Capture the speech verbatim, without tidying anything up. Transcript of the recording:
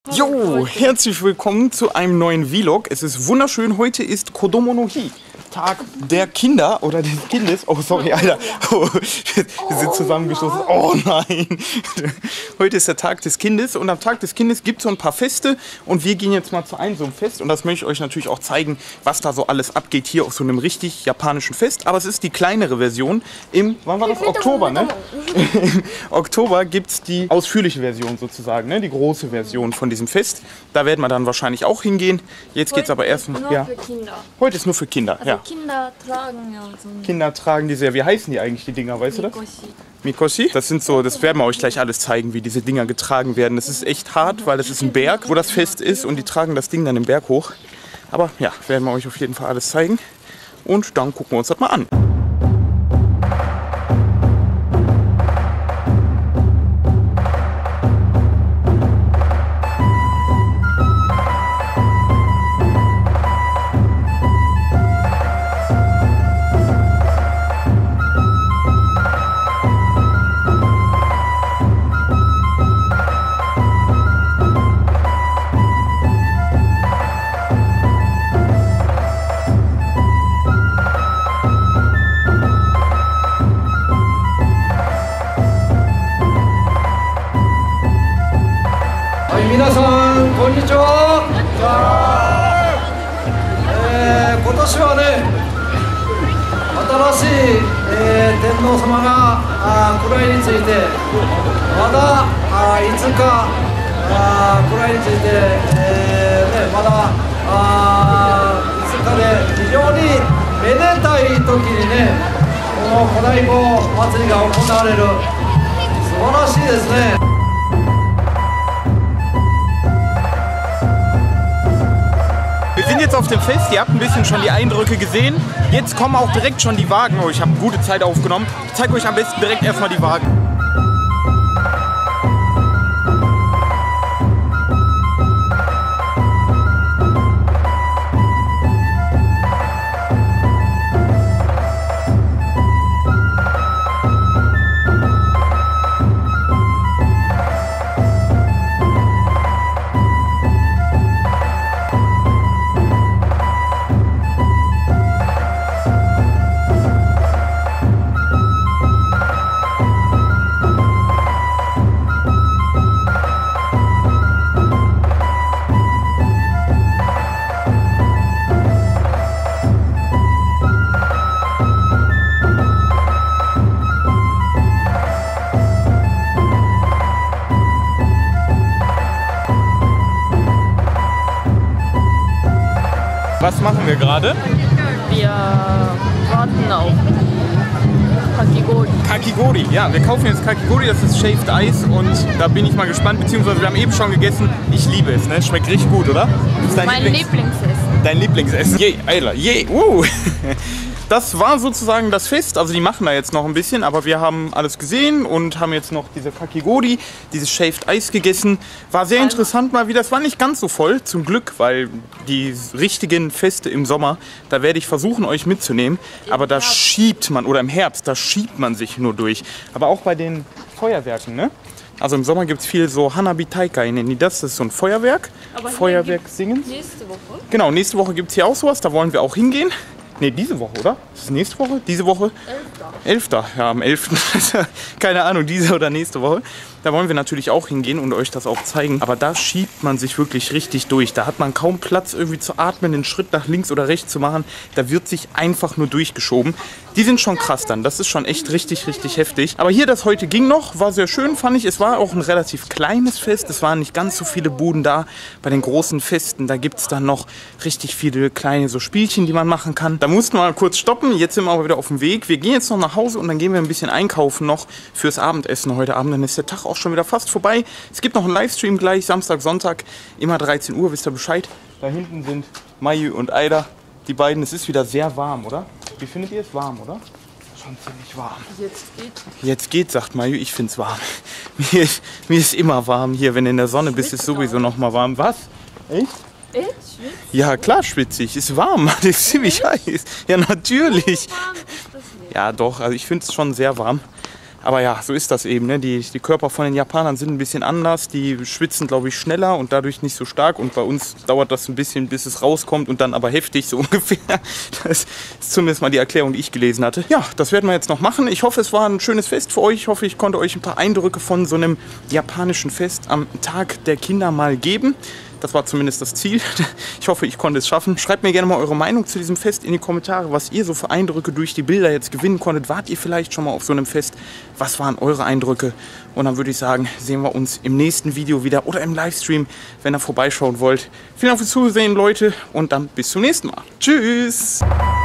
Jo, herzlich willkommen zu einem neuen Vlog. Es ist wunderschön, heute ist Kodomo no Hi, Tag der Kinder oder des Kindes. Oh, sorry, Alter. Oh, wir sind zusammengestoßen. Oh nein. Heute ist der Tag des Kindes und am Tag des Kindes gibt es so ein paar Feste und wir gehen jetzt mal zu einem so einem Fest und das möchte ich euch natürlich auch zeigen, was da so alles abgeht hier auf so einem richtig japanischen Fest. Aber es ist die kleinere Version. Im, wann war das? Oktober, ne? Im Oktober gibt es die ausführliche Version sozusagen, ne? Die große Version von diesem Fest. Da werden wir dann wahrscheinlich auch hingehen. Jetzt geht es aber erst nur ja. für Kinder. Heute ist nur für Kinder, Also ja. Kinder tragen ja so ein Kinder tragen diese, ja, wie heißen die eigentlich, die Dinger, weißt du das? Mikoshi. Mikoshi? Das sind so, das werden wir euch gleich alles zeigen, wie diese Dinger getragen werden. Das ist echt hart, weil das ist ein Berg, wo das Fest ist und die tragen das Ding dann den Berg hoch. Aber ja, werden wir euch auf jeden Fall alles zeigen und dann gucken wir uns das mal an. Wir sind jetzt auf dem Fest, ihr habt ein bisschen schon die Eindrücke gesehen. Jetzt kommen auch direkt schon die Wagen. Oh, ich habe gute Zeit aufgenommen. Ich zeige euch am besten direkt erstmal die Wagen. Was machen wir gerade? Wir warten auf Kakigori. Kakigori, ja, wir kaufen jetzt Kakigori, das ist Shaved Ice und da bin ich mal gespannt, beziehungsweise wir haben eben schon gegessen. Ich liebe es, ne? Schmeckt richtig gut, oder? Das ist dein Mein Lieblings Lieblingsessen. Dein Lieblingsessen? Je, Alter, je, uh. Das war sozusagen das Fest, also die machen da jetzt noch ein bisschen, aber wir haben alles gesehen und haben jetzt noch diese Kakigori, dieses Shaved Ice gegessen. War sehr interessant mal wieder, das war nicht ganz so voll, zum Glück, weil die richtigen Feste im Sommer, da werde ich versuchen euch mitzunehmen, aber da schiebt man, oder im Herbst, da schiebt man sich nur durch. Aber auch bei den Feuerwerken, ne? Also im Sommer gibt es viel so Hanabi Taikai, nennen die das, das ist so ein Feuerwerk, Aber Feuerwerk singen. Nächste Woche. Genau, nächste Woche gibt es hier auch sowas, da wollen wir auch hingehen. Ne, diese Woche, oder? Ist es nächste Woche? Diese Woche? Elfter. Elfter, ja, am elften Keine Ahnung, diese oder nächste Woche. Da wollen wir natürlich auch hingehen und euch das auch zeigen. Aber da schiebt man sich wirklich richtig durch. Da hat man kaum Platz, irgendwie zu atmen, den Schritt nach links oder rechts zu machen. Da wird sich einfach nur durchgeschoben. Die sind schon krass dann. Das ist schon echt richtig, richtig heftig. Aber hier, das heute ging noch, war sehr schön, fand ich. Es war auch ein relativ kleines Fest. Es waren nicht ganz so viele Buden da. Bei den großen Festen, da gibt es dann noch richtig viele kleine so Spielchen, die man machen kann. Da mussten wir mal kurz stoppen. Jetzt sind wir aber wieder auf dem Weg. Wir gehen jetzt noch nach Hause und dann gehen wir ein bisschen einkaufen noch fürs Abendessen heute Abend. Dann ist der Tag auch schon wieder fast vorbei. Es gibt noch einen Livestream gleich, Samstag, Sonntag, immer dreizehn Uhr, wisst ihr Bescheid. Da hinten sind Mayu und Aida, die beiden. Es ist wieder sehr warm, oder? Wie findet ihr es? Warm, oder? Schon ziemlich warm. Jetzt geht. Jetzt geht, sagt Mayu, ich find's warm. Mir ist, mir ist immer warm hier, wenn du in der Sonne bist, ist sowieso noch mal warm. Was? Echt? Echt? Schwitzt? Ja, klar schwitzig. Ist warm, Mann. Ist ziemlich heiß. Ja, natürlich. Warm ist das nicht. Ja, doch. Also ich finde es schon sehr warm. Aber ja, so ist das eben. Ne? Die, die Körper von den Japanern sind ein bisschen anders. Die schwitzen, glaube ich, schneller und dadurch nicht so stark. Und bei uns dauert das ein bisschen, bis es rauskommt und dann aber heftig, so ungefähr. Das ist zumindest mal die Erklärung, die ich gelesen hatte. Ja, das werden wir jetzt noch machen. Ich hoffe, es war ein schönes Fest für euch. Ich hoffe, ich konnte euch ein paar Eindrücke von so einem japanischen Fest am Tag der Kinder mal geben. Das war zumindest das Ziel. Ich hoffe, ich konnte es schaffen. Schreibt mir gerne mal eure Meinung zu diesem Fest in die Kommentare, was ihr so für Eindrücke durch die Bilder jetzt gewinnen konntet. Wart ihr vielleicht schon mal auf so einem Fest? Was waren eure Eindrücke? Und dann würde ich sagen, sehen wir uns im nächsten Video wieder oder im Livestream, wenn ihr vorbeischauen wollt. Vielen Dank fürs Zusehen, Leute, und dann bis zum nächsten Mal. Tschüss!